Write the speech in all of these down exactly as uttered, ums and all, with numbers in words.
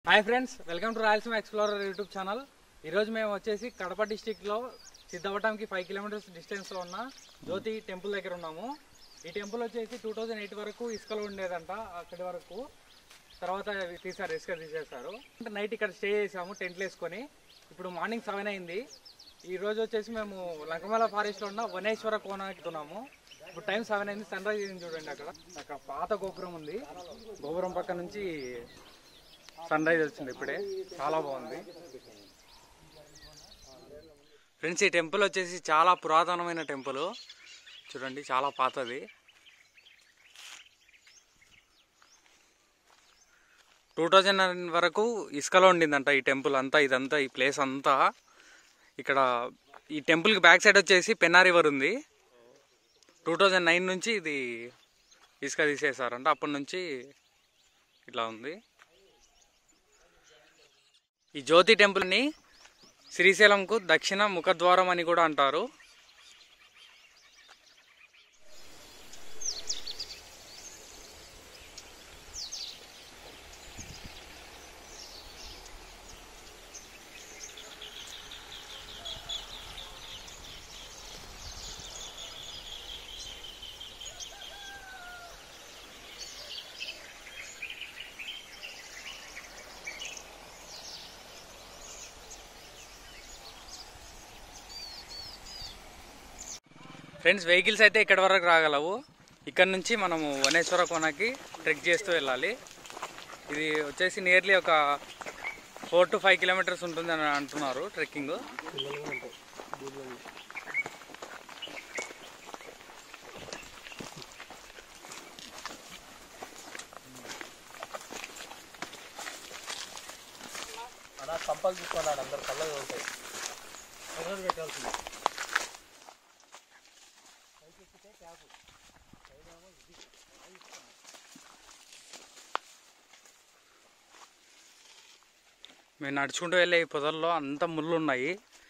Hi friends, welcome to Rayalaseema explorer YouTube channel. ఈరోజు మేము వచ్చేసి కడప డిస్టిక్లో సిద్ధవటంకి ఫైవ్ కిలోమీటర్స్ డిస్టెన్స్లో ఉన్న జ్యోతి టెంపుల్ దగ్గర ఉన్నాము. ఈ టెంపుల్ వచ్చేసి టూ థౌజండ్ ఎయిట్ వరకు ఇసుకలో ఉండేదంట. అక్కడి వరకు తర్వాత తీసారు, ఇసుక తీసేశారు. నైట్ ఇక్కడ స్టే చేసాము టెంట్లు వేసుకొని. ఇప్పుడు మార్నింగ్ సెవెన్ అయింది. ఈరోజు వచ్చేసి మేము లంకమాల ఫారెస్ట్లో ఉన్న వనేశ్వరకోన ఎక్కుతున్నాము. ఇప్పుడు టైం సెవెన్ అయింది. సన్ రైజ్ అయింది చూడండి. అక్కడ అక్కడ పాత గోపురం ఉంది. గోపురం పక్క నుంచి సన్ రైజ్ వచ్చింది ఇప్పుడే. చాలా బాగుంది ఫ్రెండ్స్. ఈ టెంపుల్ వచ్చేసి చాలా పురాతనమైన టెంపుల్ చూడండి, చాలా పాతది. టూ థౌజండ్ నైన్ వరకు ఇసుకలో ఉండిందంట ఈ టెంపుల్ అంతా. ఇదంతా ఈ ప్లేస్ అంతా. ఇక్కడ ఈ టెంపుల్కి బ్యాక్ సైడ్ వచ్చేసి పెన్నా రివర్ ఉంది. టూ థౌజండ్ నైన్ నుంచి ఇది ఇసుక తీసేసారంట. అప్పటి నుంచి ఇట్లా ఉంది. ఈ జ్యోతి టెంపుల్ని శ్రీశైలంకు దక్షిణ ముఖద్వారం అని కూడా అంటారు. ఫ్రెండ్స్, వెహికల్స్ అయితే ఇక్కడ వరకు రాగలవు. ఇక్కడ నుంచి మనము వనేశ్వరకోనకి ట్రెక్ చేస్తూ వెళ్ళాలి. ఇది వచ్చేసి నియర్లీ ఒక ఫోర్ టు ఫైవ్ కిలోమీటర్స్ ఉంటుంది అని అంటున్నారు ట్రెక్కింగ్. అలా కంపలు తీసుకున్నాడు, అందరు కళ్ళవి ఉంటాయి. పెట్టాల్సింది మేము నడుచుకుంటూ వెళ్ళే ఈ పొదల్లో అంత ముళ్ళు ఉన్నాయి.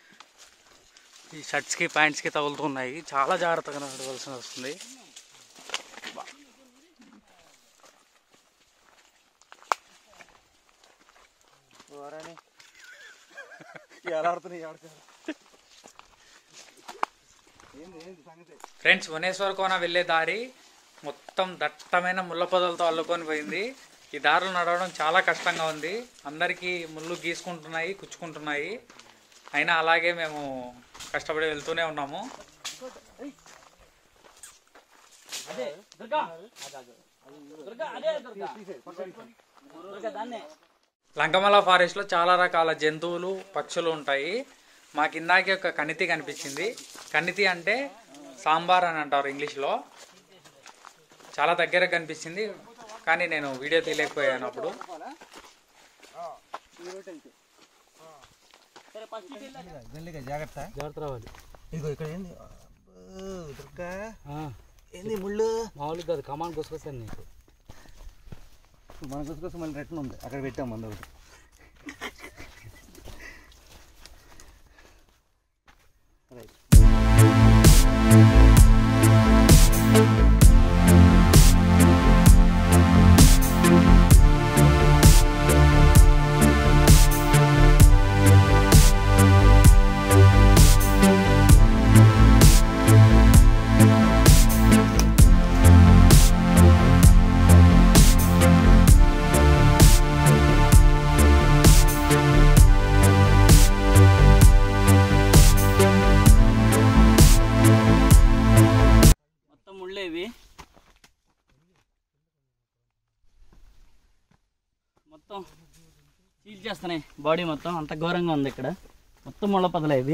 ఈ షర్ట్స్కి ప్యాంట్స్కి తగులుతున్నాయి. చాలా జాగ్రత్తగా నడవలసి వస్తుంది. ఫ్రెండ్స్, వనేశ్వరకోన వెళ్ళే దారి మొత్తం దట్టమైన ముళ్ళ పొదలతో అల్లుకొని పోయింది. ఈ దారిలో నడవడం చాలా కష్టంగా ఉంది. అందరికీ ముళ్ళు గీసుకుంటున్నాయి, కుచ్చుకుంటున్నాయి. అయినా అలాగే మేము కష్టపడి వెళ్తూనే ఉన్నాము. లంకమల ఫారెస్ట్లో చాలా రకాల జంతువులు, పక్షులు ఉంటాయి. మాకు ఇందాకే ఒక కణితి కనిపించింది. కణితి అంటే సాంబార్ అని అంటారు ఇంగ్లీష్లో. చాలా దగ్గర కనిపించింది, కానీ నేను వీడియో తీయలేకపోయాను అప్పుడు. జాగ్రత్త జాగ్రత్త రావాలి. ఇదిగో ఇక్కడ ఏంది దుర్గా, ఏంది ముళ్ళు మామూలుగా కాదు, కమాన్ గుసకొస్తాను నీకు. మన గుసకొస్తే మళ్ళీ రిటర్న్ ఉంది, అక్కడ పెట్టాం మంది ఒకటి. రైట్. మొత్తం చీల్ చేస్తున్నాయి బాడీ మొత్తం. అంత ఘోరంగా ఉంది. ఇక్కడ మొత్తం ముళ్ళ పొదలే ఇవి.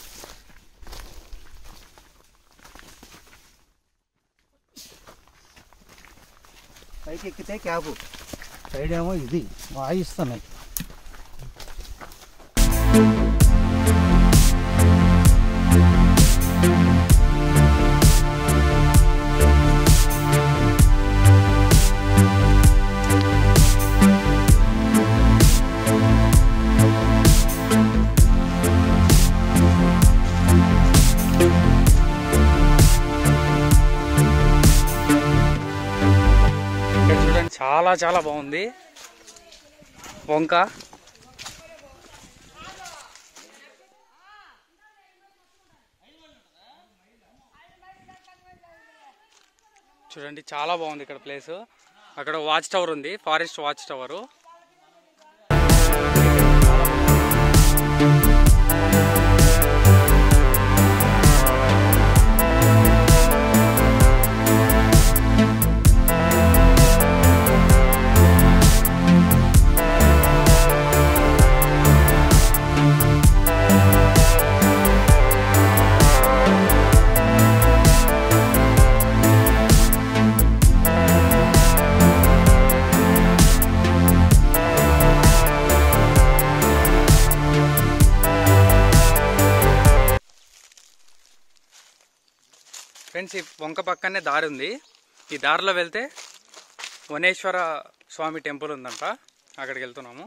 పైకి ఎక్కితే క్యాబు, సైడ్ ఏమో ఇది వాయిస్తున్నాయి. చాలా చాలా బాగుంది. వంక. చూడండి చాలా బాగుంది ఇక్కడ ప్లేస్. అక్కడ వాచ్ టవర్ ఉంది, ఫారెస్ట్ వాచ్ టవరు. ఫ్రెండ్స్, ఈ వంక పక్కనే దారి ఉంది. ఈ దారిలో వెళ్తే వనేశ్వర స్వామి టెంపుల్ ఉందంట, అక్కడికి వెళ్తున్నాము.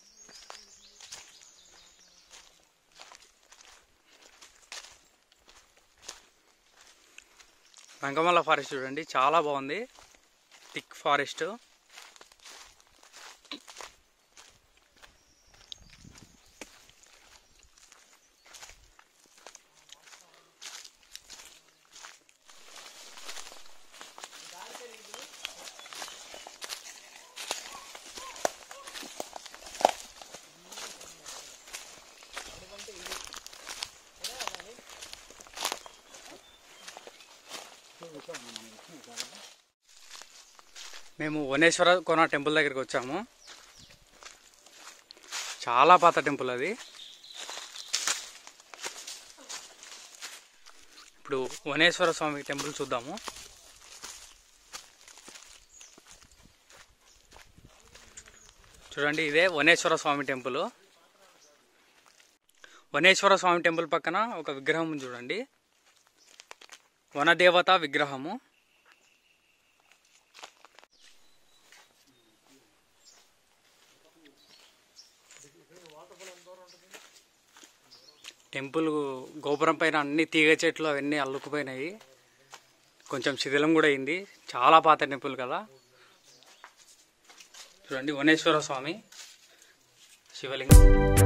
లంకమల్ల ఫారెస్ట్ చూడండి చాలా బాగుంది, థిక్ ఫారెస్ట్. మేము వనేశ్వరకోన టెంపుల్ దగ్గరికి వచ్చాము. చాలా పాత టెంపుల్ అది. ఇప్పుడు వనేశ్వర స్వామి టెంపుల్ చూద్దాము. చూడండి, ఇదే వనేశ్వర స్వామి టెంపుల్. వనేశ్వర స్వామి టెంపుల్ పక్కన ఒక విగ్రహం చూడండి, వనదేవత విగ్రహము. టెంపుల్ గోపురం పైన అన్ని తీగ చెట్లు అవన్నీ అల్లుకుపోయినాయి, కొంచెం శిథిలం కూడా అయింది. చాలా పాత టెంపుల్ కదా. చూడండి, వనేశ్వర స్వామి శివలింగం.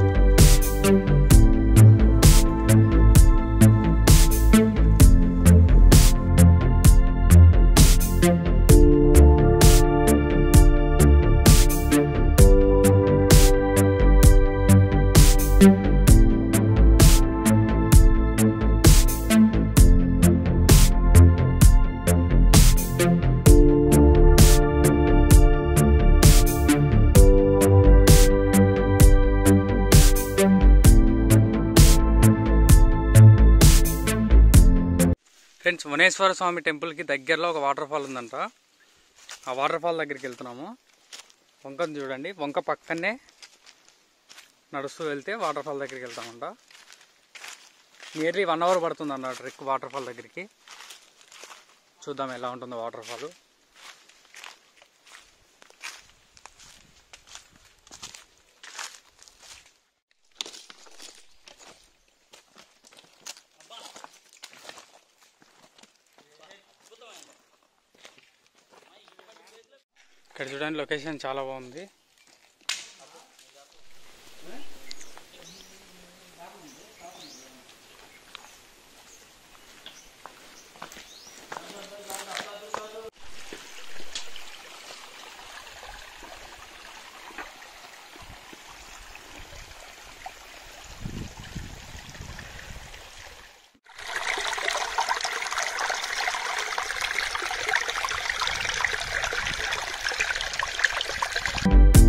ఫ్రెండ్స్, వనేశ్వర స్వామి టెంపుల్కి దగ్గరలో ఒక వాటర్ ఫాల్ ఉందంట. ఆ వాటర్ ఫాల్ దగ్గరికి వెళ్తున్నాము. వంకను చూడండి, వంక పక్కనే నడుస్తూ వెళ్తే వాటర్ ఫాల్ దగ్గరికి వెళ్తామంట. నియర్లీ వన్ అవర్ పడుతుంది అన్న ట్రెక్ వాటర్ ఫాల్ దగ్గరికి. చూద్దాం ఎలా ఉంటుందో వాటర్ ఫాల్. ఇక్కడ చూడండి, లొకేషన్ చాలా బాగుంది. you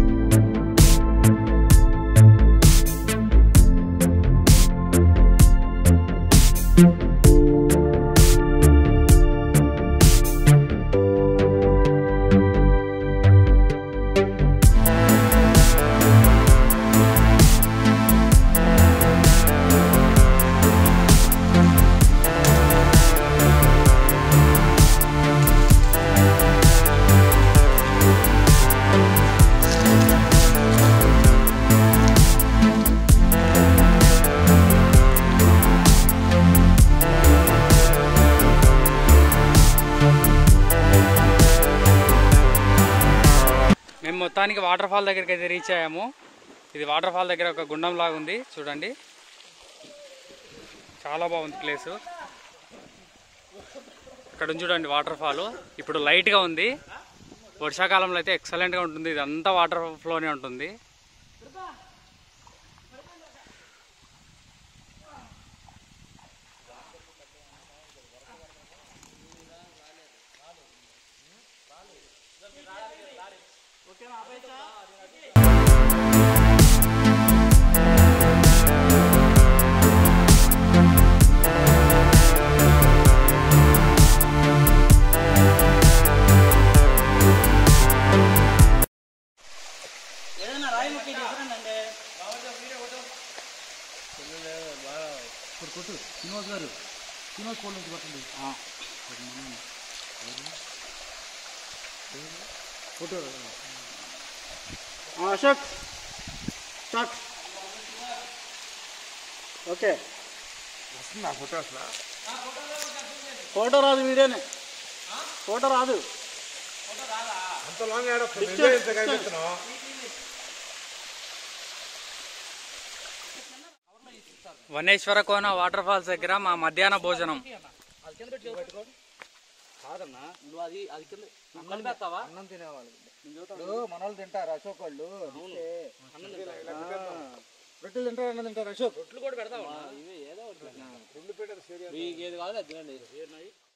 మొత్తానికి వాటర్ ఫాల్ దగ్గరికి అయితే రీచ్ అయ్యాము. ఇది వాటర్ ఫాల్ దగ్గర ఒక గుండం లాగా ఉంది చూడండి, చాలా బాగుంది ప్లేసు. ఇక్కడ చూడండి వాటర్ ఫాల్ ఇప్పుడు లైట్గా ఉంది, వర్షాకాలంలో అయితే ఎక్సలెంట్గా ఉంటుంది. ఇది అంతా వాటర్ ఫ్లోనే ఉంటుంది. కొట్టు శ్రీనివాస్ గారు, శ్రీనివాస్ ఫోన్ నుంచి పట్టండి. Photo Ashok start. ఓకే వస్తుందా ఫోటో? అసలు ఫోటో రాదు, వీడియోనే ఫోటో రాదు. అంత లాంగ్ యాడ్ వస్తుంది. వనేశ్వరకోన వాటర్ ఫాల్స్ దగ్గర మా మధ్యాహ్న భోజనం. కాదన్నా నువ్వు అది అది కింద అన్నం తినేవాళ్ళు మనోళ్ళు తింటారు, అశోక్ వాళ్ళు రొట్టెలు తింటారు, అన్నం తింటారు. అశోక్ రొట్టెలు కూడా పెడతావు, ఏదో ఏది కావాలి అది తినండి.